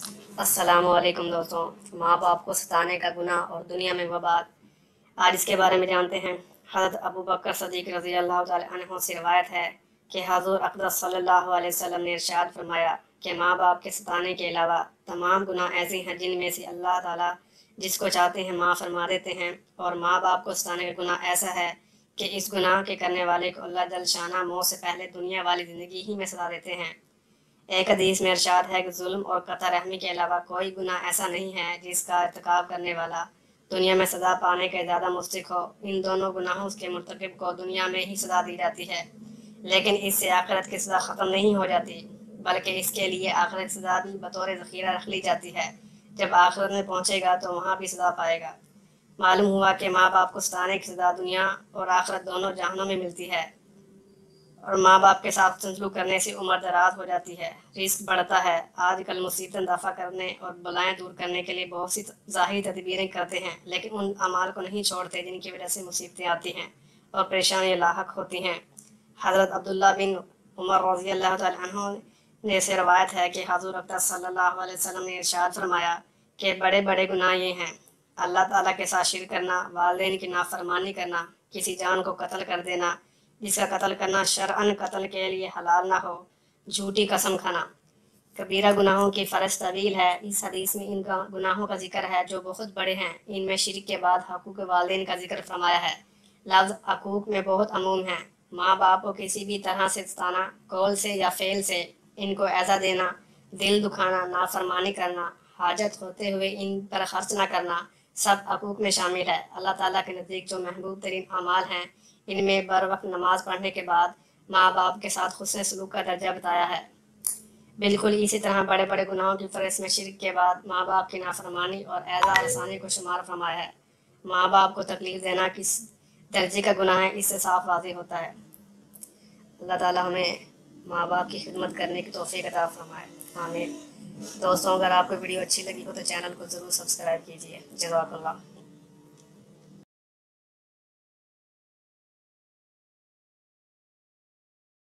अस्सलामु अलैकुम दोस्तों। माँ बाप को सताने का गुनाह और दुनिया में वबाल, आज इसके बारे में जानते हैं। हज़रत अबू बकर सदीक रज़ी अल्लाह ताला अन्हु से रिवायत है कि हुज़ूर अक़दस सल्लल्लाहु अलैहि वसल्लम ने इरशाद फरमाया कि माँ बाप के सताने के अलावा तमाम गुनाह ऐसे हैं जिनमें से अल्लाह ताला जिसको चाहते हैं माफ़ फरमा देते हैं, और माँ बाप को सताने का गुनाह ऐसा है कि इस गुनाह के करने वाले को अल्लाह जल शाना मौत से पहले दुनिया वाली ज़िंदगी ही में सजा देते हैं। एक हदीस में इरशाद है कि जुल्म और कतर रहमी के अलावा कोई गुनाह ऐसा नहीं है जिसका इर्तिकाब करने वाला दुनिया में सज़ा पाने के ज़्यादा मुस्तहिक हो। इन दोनों गुनाहों के मुर्तकिब को दुनिया में ही सज़ा दी जाती है, लेकिन इससे आखिरत की सज़ा ख़त्म नहीं हो जाती, बल्कि इसके लिए आखिरत की सज़ा भी बतौर ज़ख़ीरा रख ली जाती है। जब आखिरत में पहुँचेगा तो वहाँ भी सज़ा पाएगा। मालूम हुआ कि माँ बाप को सताने की सज़ा दुनिया और आखिरत दोनों जहानों में मिलती है, और माँ बाप के साथ सलूक करने से उम्र दराज हो जाती है, रिस्क बढ़ता है। आजकल मुसीबतें दफ़ा करने और बलाएं दूर करने के लिए बहुत सी ज़ाहिरी तदबीरें करते हैं, लेकिन उन अमाल को नहीं छोड़ते जिनकी वजह से मुसीबतें आती हैं और परेशानियाँ लाहक होती हैं। हज़रत अब्दुल्ला बिन उमर रज़ी अल्लाह तआला अन्हु ने से रवायत है कि हुज़ूर अक़दस सल्लल्लाहु अलैहि वसल्लम ने इरशाद फरमाया कि बड़े बड़े गुनाह ये हैं: अल्लाह ताला के साथ शिर्क करना, वालिदैन की नाफरमानी करना, किसी जान को कत्ल कर देना जिसका कत्ल करना शरअन कत्ल के लिए हलाल ना हो, झूठी कसम खाना। कबीरा गुनाहों की फ़हरिस्त तवील है। इस हदीस में इन गुनाहों का जिक्र है जो बहुत बड़े हैं। इनमें शिर्क के बाद हकूक़ वालिदैन का जिक्र फरमाया है। लफ्ज़ हकूक़ में बहुत अमूम है। माँ बाप को किसी भी तरह से सताना, कौल से या फ़ेल से इनको ऐसा देना, दिल दुखाना, नाफरमानी करना, हाजत होते हुए इन पर खर्च न करना, सब हकूक़ में शामिल है। अल्लाह ताला के नज़दीक जो महबूब तरीन अमाल हैं, इनमें बर वक्त नमाज पढ़ने के बाद माँ बाप के साथ हुस्न सलूक का दर्जा बताया है। बिल्कुल इसी तरह बड़े बड़े गुनाहों की फ़हरिस्त में शिर्क के बाद माँ बाप की नाफरमानी और एज़ा रसानी को शुमार फरमाया है। माँ बाप को तकलीफ़ देना किस दर्जे का गुनाह है, इससे साफ वाज़ेह होता है। अल्लाह ताला हमें माँ बाप की खिदमत करने की तौफ़ीक़ अता फरमाए। आमीन। दोस्तों, अगर आपको वीडियो अच्छी लगी हो तो चैनल को ज़रूर सब्सक्राइब कीजिए। जज़ाकल्लाह।